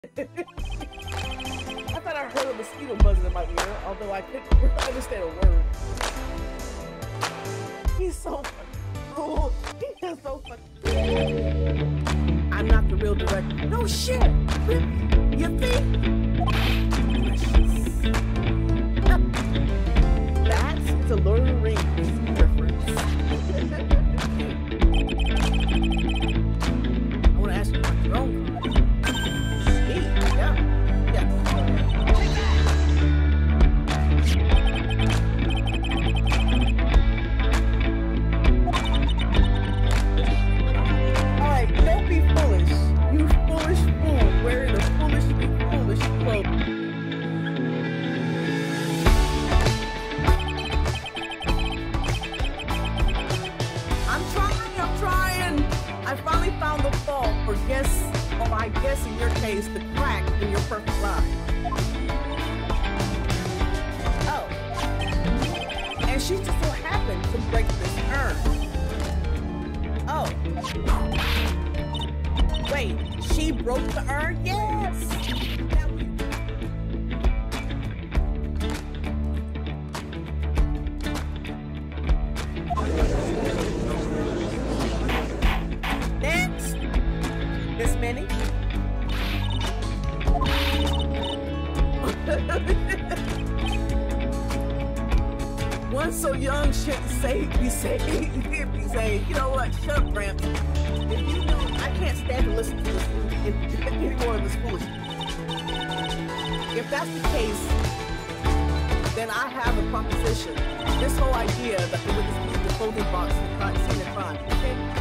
I thought I heard a mosquito buzzing in my ear, although I couldn't really understand a word. He's so fucking cool. He is so fucking. I'm not the real director. No shit. You think? That's the Lord of the Rings reference. I want to ask you about your own card. I guess in your case, the crack in your perfect line. Oh. And she just so happened to break this urn. Oh. Wait, she broke the urn? Yes! Next, Miss Minnie. One so young shouldn't be saying, you know what, shut up, Gramps. If you know, I can't stand to listen to this any more of this foolishness. If that's the case, then I have a proposition. This whole idea that the witness needs the folding box is not seen in crime, okay?